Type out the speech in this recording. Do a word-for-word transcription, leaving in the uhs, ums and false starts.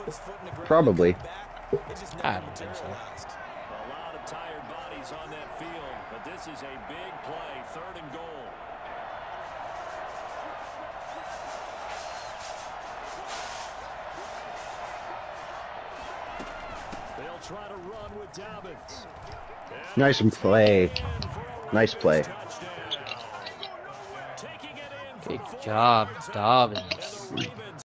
Probably. I don't think so. A lot of tired bodies on that field, but this is a big play, third and goal. They'll try to run with Dobbins. Nice play. Nice play. Taking it in for Good the job, four-yard touchdown. Dobbins. And the Ravens